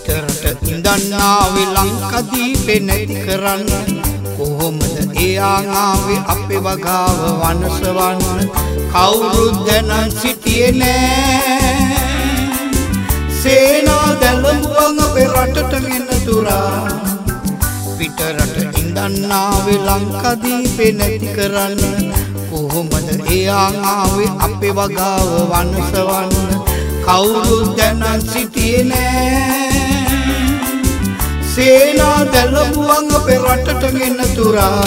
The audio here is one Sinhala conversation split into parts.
පිටරට ඉඳන් ආවේ ලංකාදීපේ නැති කරන්න කොහොමද එයා ආවේ අපේ වගාව වනසවන්න කවුරුත් දැනන් සිටියේ නෑ සේනා දැලඹුවන් අපේ රටට ගෙන තුරා පිටරට ඉඳන් ආවේ ලංකාදීපේ නැති කරන්න කොහොමද එයා ආවේ අපේ වගාව වනසවන්න කවුරුත් දැනන් සිටියේ නෑ සේනා දැලඹුවන් අපේ රටට ගෙන තුරා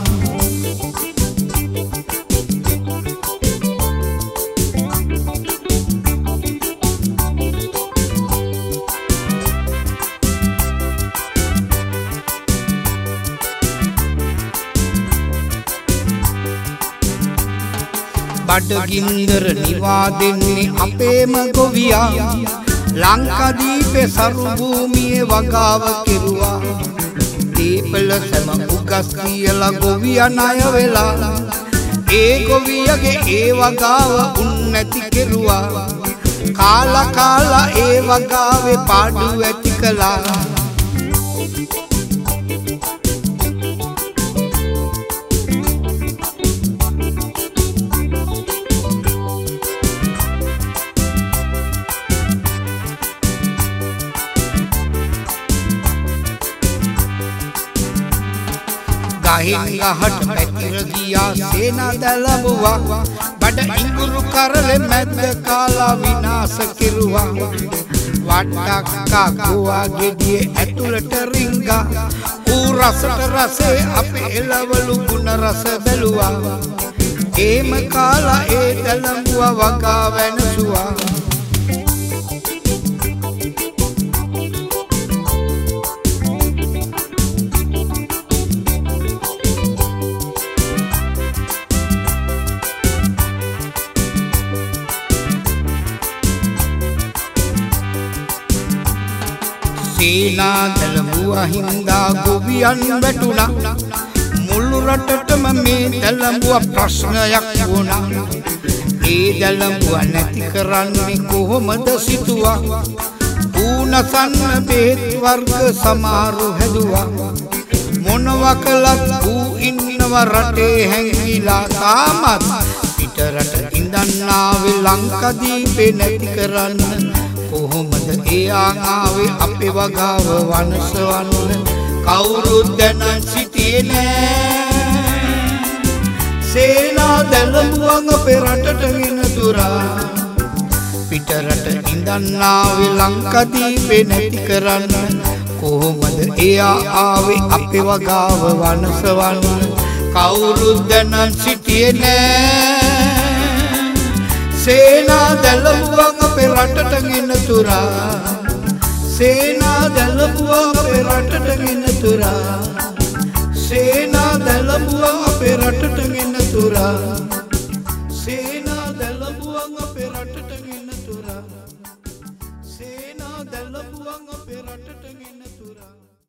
බඩගින්දර නිවා දෙන්නේ අපේම ගොවියා ලංකාදීපේ සරු භූමියේ වගාව කෙරුවා දීපල සම උගස් කියලා ගොවියා ණය වෙලා ඒ ගොවියගේ ඒ වගාව උන් නැති කෙරුවා කාලා ඒ වගාවේ පාඩු ඇති කළා ගහින් ගහට පැතිර ගියා සේනා දැලඹුවා බඩ ඉඟුරු කරලෙ මැද්ද කාලා විනාශ කෙරුවා වට්ටක්කා ගෝවා ගෙඩියේ ඇතුළට රිංගා ඌ රසට රසේ අපේ එළවලු ගුණ රස බැලුවා ඒම කාලා ඒ දැලඹුවා වගා වෙනසුවා සේනා දැලඹුවා හින්දා ගොවියන් වැටුණා මුළු රටටම මේ දැලඹුවා ප්‍රශ්නයක් වුණා ඒ දැලඹුවා නැති කරන්නේ කොහොමද සිතුවා ඌනසන්න බෙහෙත් වර්ග සමාරු හැදුවා මොනවා කළත් ඌ ඉන්නව රටේ හැංගිලා තාමත් පිටරට ඉඳන් ආවේ ලංකාදීපේ නැති කරන්න කොහොමද එයා ආවේ අපේ වගාව වනසවන්න කවුරුත් දැනන් සිටියේ නෑ සේනා දැලඹුවන් අපේ රටට ගෙන තුරා පිටරට ඉඳන් ආවේ ලංකාදීපේ නැති කරන්න කොහොමද එයා ආවේ අපේ වගාව වනසවන්න කවුරුත් දැනන් සිටියේ නෑ සේනා දැලඹුවන් අපේ රටට ගෙන තුරා සේනා දැලඹුවන් අපේ රටට ගෙන තුරා සේනා දැලඹුවන් අපේ රටට ගෙන තුරා සේනා දැලඹුවන් අපේ රටට ගෙන තුරා සේනා දැලඹුවන් අපේ රටට ගෙන